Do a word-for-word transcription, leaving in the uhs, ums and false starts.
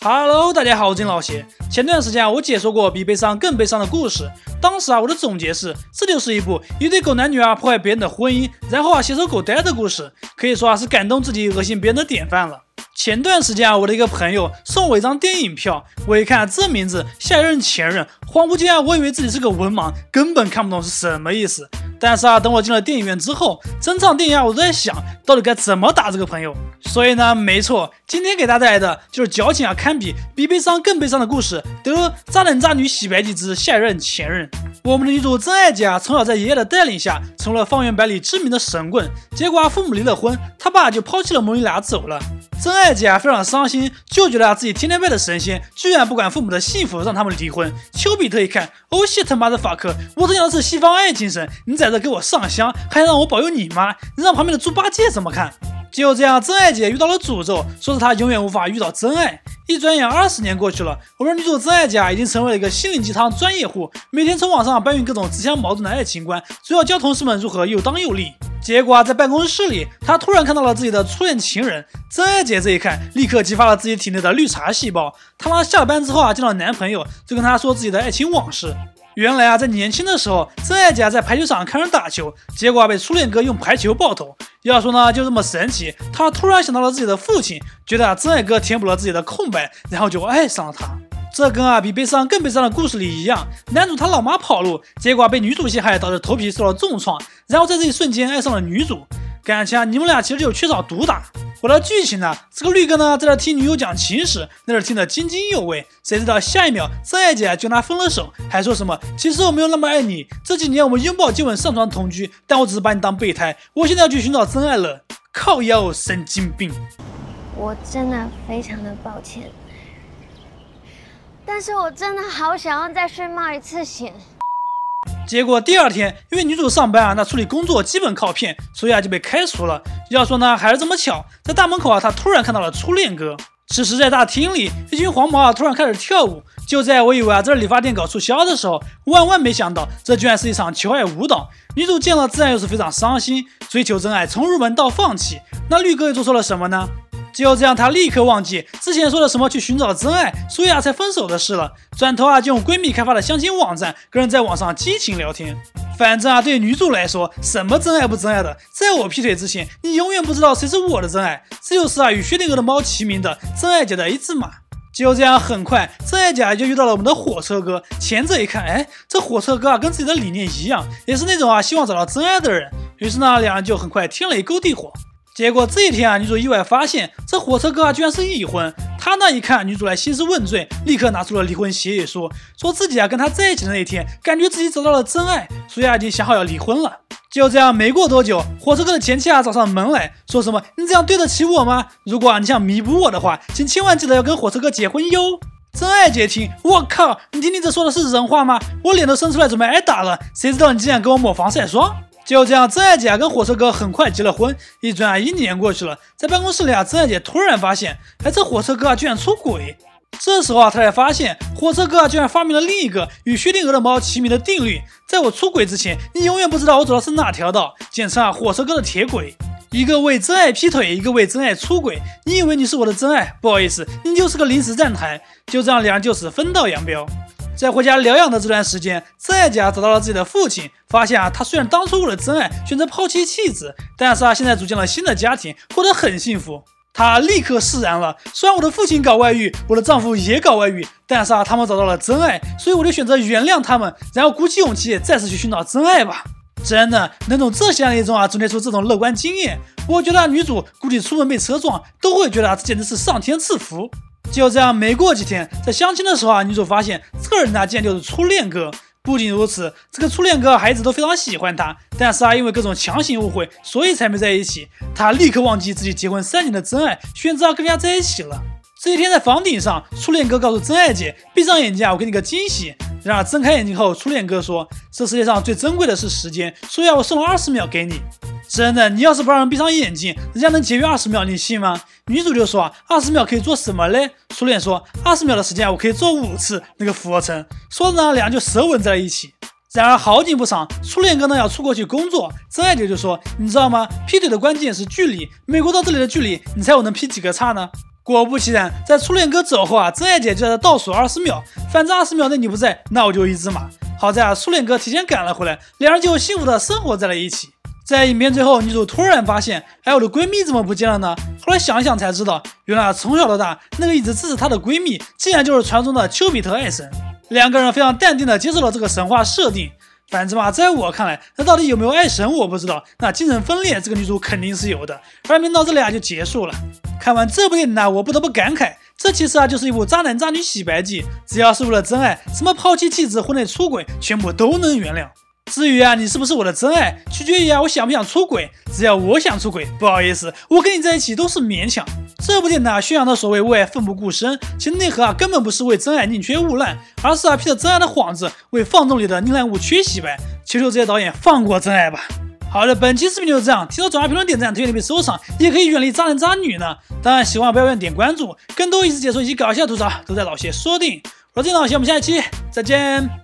Hello， 大家好，我是金老邪。前段时间啊，我解说过比悲伤更悲伤的故事。当时啊，我的总结是，这就是一部一对狗男女啊破坏别人的婚姻，然后啊携手狗呆的故事，可以说啊是感动自己、恶心别人的典范了。前段时间啊，我的一个朋友送我一张电影票，我一看这名字《下一任前任》，恍惚间啊，我以为自己是个文盲，根本看不懂是什么意思。但是啊，等我进了电影院之后，整场电影啊，我都在想，到底该怎么打这个朋友。所以呢，没错，今天给大家带来的就是矫情啊堪比比悲伤更悲伤的故事——得渣男渣女洗白记之下一任前任。我们的女主真爱姐啊，从小在爷爷的带领下，成了方圆百里知名的神棍。结果啊，父母离了婚，他爸就抛弃了母女俩走了。真爱姐啊，非常伤心，就觉得啊自己天天拜的神仙，居然不管父母的幸福，让他们离婚。丘比特一看，哦shit他妈的法克，我这讲的是西方爱情神，你在这给我上香，还让我保佑你妈，你让旁边的猪八戒怎么看？就这样，真爱姐遇到了诅咒，说是她永远无法遇到真爱。一转眼，二十年过去了，我们女主真爱姐啊，已经成为了一个心灵鸡汤专业户，每天从网上搬运各种自相矛盾的爱情观，主要教同事们如何又当又立。结果啊，在办公室里，她突然看到了自己的初恋情人。真爱姐这一看，立刻激发了自己体内的绿茶细胞。她妈下了班之后啊，见到男朋友，就跟他说自己的爱情往事。原来啊，在年轻的时候，真爱姐在排球场看人打球，结果啊被初恋哥用排球爆头。要说呢，就这么神奇，她突然想到了自己的父亲，觉得啊真爱哥填补了自己的空白，然后就爱上了他。这跟啊比悲伤更悲伤的故事里一样，男主他老妈跑路，结果被女主陷害，导致头皮受了重创，然后在这一瞬间爱上了女主。感情啊，你们俩其实就缺少毒打。我的剧情呢，这个绿哥呢在这听女友讲情史，在这听得津津有味，谁知道下一秒真爱姐就跟他分了手，还说什么其实我没有那么爱你，这几年我们拥抱接吻上床同居，但我只是把你当备胎，我现在要去寻找真爱了。靠腰神经病！ 我真的非常的抱歉，但是我真的好想要再去冒一次险。 结果第二天，因为女主上班啊，那处理工作基本靠骗，所以啊就被开除了。要说呢，还是这么巧，在大门口啊，她突然看到了初恋哥。此时在大厅里，一群黄毛啊突然开始跳舞。就在我以为啊这理发店搞促销的时候，万万没想到，这居然是一场求爱舞蹈。女主见了自然又是非常伤心，追求真爱从入门到放弃。那绿哥又做错了什么呢？就这样，她立刻忘记之前说的什么去寻找真爱，所以啊才分手的事了。转头啊就用闺蜜开发的相亲网站跟人在网上激情聊天。反正啊对女主来说，什么真爱不真爱的，在我劈腿之前，你永远不知道谁是我的真爱。这就是啊与薛定谔的猫齐名的真爱姐的一字马。就这样，很快真爱姐就遇到了我们的火车哥。前者一看，哎，这火车哥啊跟自己的理念一样，也是那种啊希望找到真爱的人。于是呢，两人就很快天雷勾地火。结果这一天啊，女主意外发现这火车哥啊居然是已婚。他呢一看女主来兴师问罪，立刻拿出了离婚协议书，说自己啊跟他在一起的那一天，感觉自己找到了真爱，所以啊已经想好要离婚了。就这样，没过多久，火车哥的前妻啊找上门来说什么：“你这样对得起我吗？如果啊你想弥补我的话，请千万记得要跟火车哥结婚哟。”真爱姐听，我靠，你听你这说的是人话吗？我脸都伸出来准备挨打了，谁知道你竟然跟我抹防晒霜。就这样，真爱姐啊跟火车哥很快结了婚。一转啊，一年过去了，在办公室里啊，真爱姐突然发现，哎，这火车哥啊居然出轨。这时候啊，她才发现火车哥啊居然发明了另一个与薛定谔的猫齐名的定律：在我出轨之前，你永远不知道我走的是哪条道，简称啊火车哥的铁轨。一个为真爱劈腿，一个为真爱出轨。你以为你是我的真爱？不好意思，你就是个临时站台。就这样，两人就此分道扬镳。在回家疗养的这段时间，真爱姐找到了自己的父亲，发现啊，他虽然当初为了真爱选择抛妻弃子，但是啊，现在组建了新的家庭，过得很幸福。她立刻释然了，虽然我的父亲搞外遇，我的丈夫也搞外遇，但是啊，他们找到了真爱，所以我就选择原谅他们，然后鼓起勇气再次去寻找真爱吧。真的能从这些案例中啊总结出这种乐观经验，我觉得啊女主估计出门被车撞都会觉得啊这简直是上天赐福。就这样，没过几天，在相亲的时候啊，女主发现这个人呢竟然就是初恋哥。不仅如此，这个初恋哥还一直都非常喜欢她，但是啊因为各种强行误会，所以才没在一起。她立刻忘记自己结婚三年的真爱，选择跟人家在一起了。这一天在房顶上，初恋哥告诉真爱姐，闭上眼睛啊，我给你个惊喜。然而睁开眼睛后，初恋哥说，这世界上最珍贵的是时间，所以啊我送了二十秒给你。真的，你要是不让人闭上眼睛，人家能节约二十秒，你信吗？女主就说啊，二十秒可以做什么嘞？初恋说，二十秒的时间我可以做五次那个俯卧撑。说着呢，两人就舌吻在了一起。然而好景不长，初恋哥呢要出国去工作，真爱姐就说，你知道吗？劈腿的关键是距离，美国到这里的距离，你猜我能劈几个叉呢？ 果不其然，在初恋哥走后啊，真爱姐就在倒数二十秒，反正二十秒内你不在，那我就一只马。好在啊，初恋哥提前赶了回来，两人就幸福的生活在了一起。在影片最后，女主突然发现，哎，我的闺蜜怎么不见了呢？后来想一想才知道，原来从小到大，那个一直支持她的闺蜜，竟然就是传说中的丘比特爱神。两个人非常淡定的接受了这个神话设定。反正吧，在我看来，那到底有没有爱神我不知道。那精神分裂这个女主肯定是有的。而片到这里啊就结束了。看完这部电影呢，我不得不感慨，这其实啊就是一部渣男渣女洗白记。只要是为了真爱，什么抛弃妻子、婚内出轨，全部都能原谅。至于啊，你是不是我的真爱，取决于啊我想不想出轨。只要我想出轨，不好意思，我跟你在一起都是勉强。这部电影啊宣扬的所谓为爱奋不顾身，其实内核啊根本不是为真爱宁缺毋滥，而是啊披着真爱的幌子，为放纵里的宁滥勿缺洗白。求求这些导演放过真爱吧。好的，本期视频就是这样。提到转发、评论、点赞、推荐、点评、收藏，也可以远离渣男渣女呢。当然喜欢不要忘记点关注，更多意思解说以及搞笑吐槽都在老谢说电影。我是老谢，我们下一期再见。